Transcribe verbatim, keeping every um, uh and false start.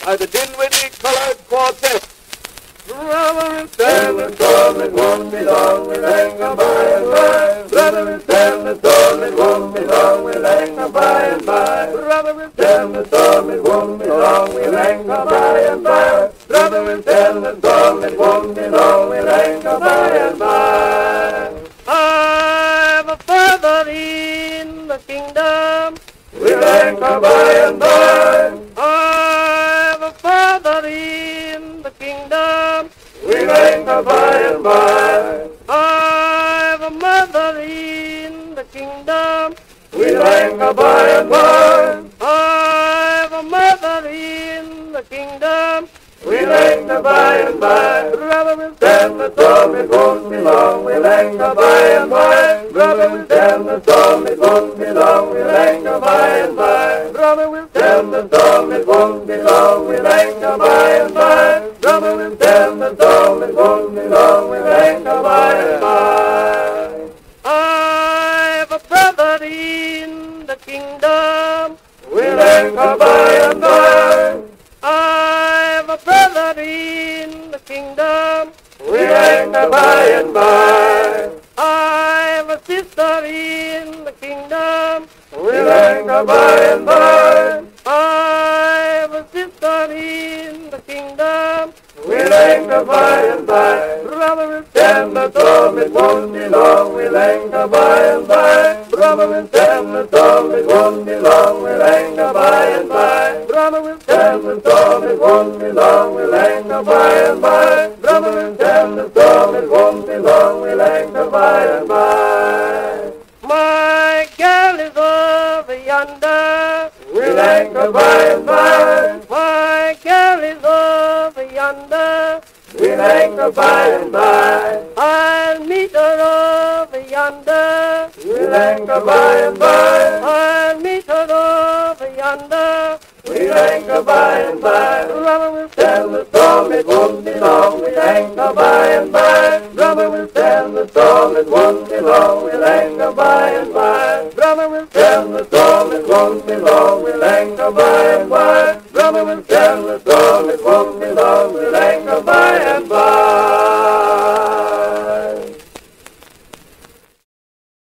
by the Dinwiddie Colored Quartet. Brother and stand the storm, it won't be long, we'll hang on by and by. Brother and stand the storm, it won't be long, we'll hang on by and by. Brother and stand the storm, it won't be long, we'll hang on by and by. Brother and stand the storm, it won't be long, we'll hang on by and by. I'm a father in the kingdom. We'll hang on by and by. I'm a father in the kingdom. We'll hang on by and by. I'm a mother in the kingdom. We'll hang on by and by. I'm a mother in the kingdom. We'll hang on by and by. Brother will stand the storm, it won't be long, we'll hang on by and by. Brother will stand the storm, it won't be long, we'll hang on by and by. Brother will stand the storm, it won't be long, we'll hang on by and by. Brother will stand the storm, it won't be long, we'll hang on by and by. I've a brother in the kingdom. We'll hang on by and by. I've a brother in the kingdom. We'll hang on by and by. I've a sister in the kingdom. We'll hang on by and by. I've a sister in the kingdom. We'll hang on by and by. Brother will stand the storm, it won't be long, we'll hang on by and by. Brother will stand the storm, it won't be long, we'll hang on by and by. Brother will stand the storm, it won't be long, we'll hang on by and by. Brother will stand the storm, it won't be long, we'll hang on by and by. My girl is over yonder. We'll hang on by and by. My girl is over yonder. We'll hang on by and by. I'll meet her over yonder. We'll hang on by and by. I'll meet her over yonder. We'll hang on by and by. Brother will stand the storm, it won't be long, we'll hang on by and by. Brother will stand the storm, it won't be long, we'll hang on by and by. Brother will stand the storm, it won't be long, we'll hang on by and by. Brother will stand the storm, it won't be long, we'll hang on by and by.